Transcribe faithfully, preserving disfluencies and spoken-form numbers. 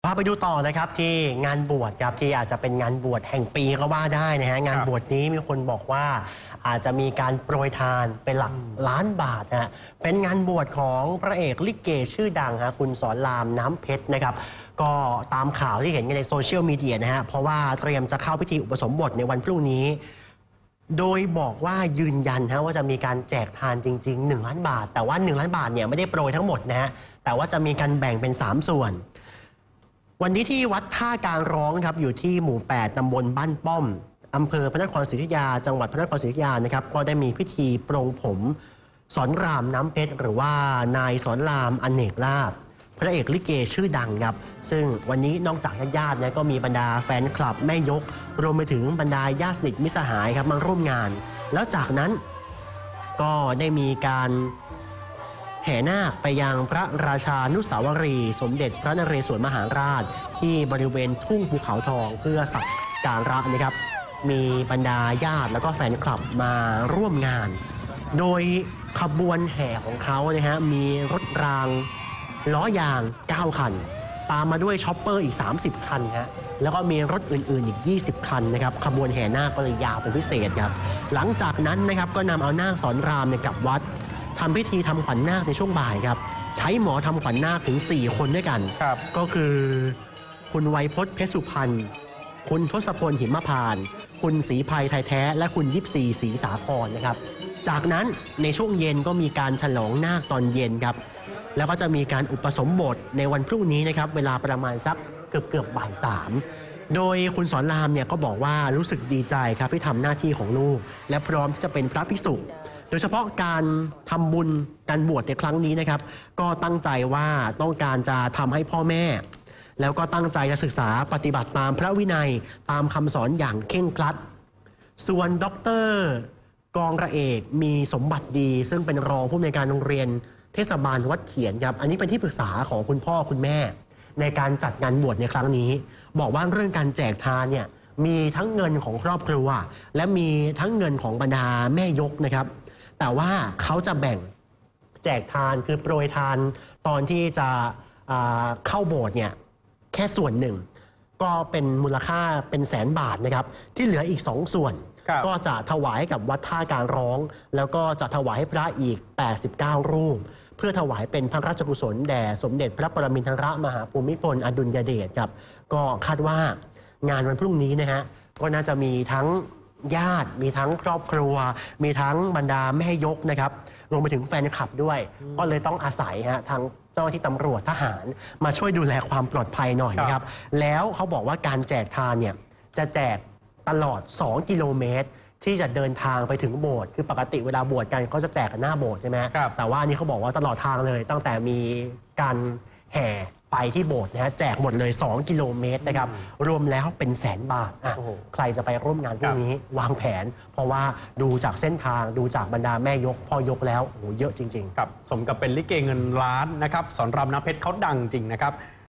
าไปดูต่อนะครับที่งานบวชครับที่อาจจะเป็นงานบวชแห่งปีก็ว่าได้นะฮะงานบวชนี้มีคนบอกว่าอาจจะมีการโปรยทานเป็นหลักล้านบาทนะฮะเป็นงานบวชของพระเอกลิเกชื่อดังฮะคุณสอนรามน้ำเพชรนะครับก็ตามข่าวที่เห็นกันในโซเชียลมีเดียนะฮะเพราะว่าเตรียมจะเข้าพิธีอุปสมบทในวันพรุ่งนี้โดยบอกว่ายืนยันฮะว่าจะมีการแจกทานจริงๆหนึ่งล้านบาทแต่ว่าหนึ่งล้านบาทเนี่ยไม่ได้โปรยทั้งหมดนะฮะแต่ว่าจะมีการแบ่งเป็นสามส่วนวันนี้ที่วัดท่าการร้องครับอยู่ที่หมู่แปดตำบลบ้านป้อมอำเภอพระนครศรีอยุธยาจังหวัดพระนครศรีอยุธยานะครับก็ได้มีพิธีปรงผมสอนรามน้ำเพชรหรือว่านายสอนรามอเนกลาภพระเอกลิเกชื่อดังครับซึ่งวันนี้นอกจากญาติๆเนี่ยก็มีบรรดาแฟนคลับแม่ยกรวมไปถึงบรรดาญาติสนิทมิตรสหายครับมาร่วมงานแล้วจากนั้นก็ได้มีการแห่นาคไปยังพระราชานุสาวรีย์สมเด็จพระนเรศวรมหาราชที่บริเวณทุ่งภูเขาทองเพื่อสักการะนะครับมีบรรดาญาติแล้วก็แฟนคลับมาร่วมงานโดยขบวนแห่ของเขานะฮะมีรถรางล้อยางเก้าคันตามมาด้วยช็อปเปอร์อีกสามสิบคันฮะแล้วก็มีรถอื่นๆอีกยี่สิบคันนะครับขบวนแห่นาคก็เลยยาวเป็นพิเศษครับหลังจากนั้นนะครับก็นำเอานาคสอนรามเนี่ยกลับวัดทำพิธีทำขวัญนาคในช่วงบ่ายครับใช้หมอทำขวัญนาคถึงสี่คนด้วยกันก็คือคุณไวยพจน์เพชรสุพรรณคุณทศพลหิมพานต์คุณศรีภัยไทยแท้และคุณยิปซีศรีสาครนะครับจากนั้นในช่วงเย็นก็มีการฉลองนาคตอนเย็นครับแล้วก็จะมีการอุปสมบทในวันพรุ่งนี้นะครับเวลาประมาณสักเกือบเกือบบ่ายสามโดยคุณสอนรามเนี่ยก็บอกว่ารู้สึกดีใจครับที่ทำหน้าที่ของลูกและพร้อมที่จะเป็นพระภิกษุโดยเฉพาะการทำบุญการบวชในครั้งนี้นะครับก็ตั้งใจว่าต้องการจะทำให้พ่อแม่แล้วก็ตั้งใจจะศึกษาปฏิบัติตามพระวินัยตามคำสอนอย่างเคร่งครัดส่วนด็อกเตอร์กองระเอกมีสมบัติดีซึ่งเป็นรองผู้อำนวยการโรงเรียนเทศบาลวัดเขียนครับอันนี้เป็นที่ปรึกษาของคุณพ่อคุณแม่ในการจัดงานบวชในครั้งนี้บอกว่าเรื่องการแจกทานเนี่ยมีทั้งเงินของครอบครัวและมีทั้งเงินของบรรดาแม่ยกนะครับแต่ว่าเขาจะแบ่งแจกทานคือโปรยทานตอนที่จะเข้าโบสถ์เนี่ยแค่ส่วนหนึ่งก็เป็นมูลค่าเป็นแสนบาทนะครับที่เหลืออีกสองส่วนก็จะถวายให้กับวัดท่าการร้องแล้วก็จะถวายให้พระอีกแปดสิบเก้ารูปเพื่อถวายเป็นพระราชกุศลแด่สมเด็จพระปรมินทรมหาภูมิพลอดุลยเดชครับก็คาดว่างานวันพรุ่งนี้นะฮะก็น่าจะมีทั้งญาติมีทั้งครอบครัวมีทั้งบรรดาแม่ยกนะครับรวมไปถึงแฟนคลับด้วยก็เลยต้องอาศัยฮะทางเจ้าหน้าที่ตำรวจทหารมาช่วยดูแลความปลอดภัยหน่อยนะครับแล้วเขาบอกว่าการแจกทานเนี่ยจะแจกตลอดสองกิโลเมตรที่จะเดินทางไปถึงโบสถ์คือปกติเวลาบวชกันก็จะแจกกันหน้าโบสถ์ใช่ไหมแต่ว่านี่เขาบอกว่าตลอดทางเลยตั้งแต่มีการแห่ไปที่โบสถ์นะฮะแจกหมดเลยสองกิโลเมตรนะครับรวมแล้วเป็นแสนบาทอ่ะใครจะไปร่วมงานพวกนี้วางแผนเพราะว่าดูจากเส้นทางดูจากบรรดาแม่ยกพ่อยกแล้วโอ้โหเยอะจริงๆครับสมกับเป็นลิเกเงินล้านนะครับสอนรามน้ำเพชรเขาดังจริงนะครับ